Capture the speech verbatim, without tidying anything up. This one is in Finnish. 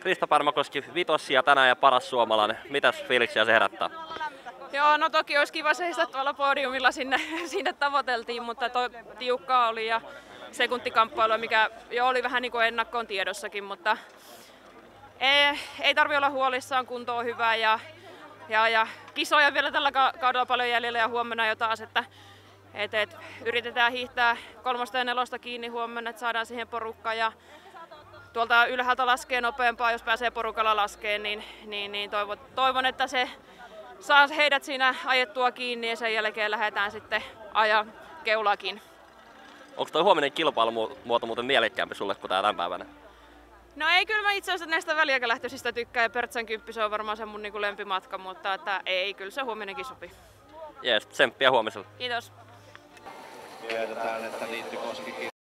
Krista Pärmäkoski vitossia tänään ja paras suomalainen. Mitäs fiiliksiä se herättää? Joo, no toki olisi kiva seistä tuolla podiumilla sinne, sinne tavoiteltiin, mutta to, tiukkaa oli ja sekuntikamppailu, mikä jo oli vähän niin kuin ennakkoon tiedossakin, mutta ei, ei tarvitse olla huolissaan, kunto on hyvä ja, ja, ja kisoja vielä tällä kaudella paljon jäljellä ja huomenna jo taas, että et, et, yritetään hiihtää kolmosta ja nelosta kiinni huomenna, että saadaan siihen porukkaan ja tuolta ylhäältä laskee nopeampaa, jos pääsee porukalla laskeen, niin, niin, niin toivon, toivon, että se saa heidät siinä ajettua kiinni ja sen jälkeen lähdetään sitten ajaa keulakin. Onko toi huominen kilpailumuoto muuten mielekkäämpi sulle kuin tää tämän päivänä? No ei, kyllä mä itse asiassa näistä väliaikalähtöisistä tykkään ja Pörtsän kymppi se on varmaan se mun niin kuin lempimatka, mutta että ei, kyllä se huominenkin sopii. Jees, tsemppiä huomiselle. Kiitos. Tiedetään, että Niitty Koskikin